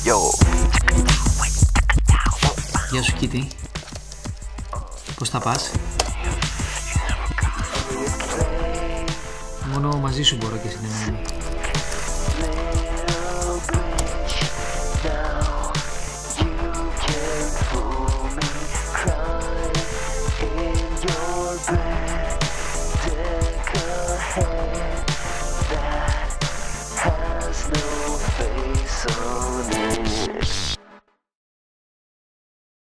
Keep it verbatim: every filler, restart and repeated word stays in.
Γεια σου Κίτη. Πώς θα πας? Μόνο μαζί σου μπορώ και συνεννοώ.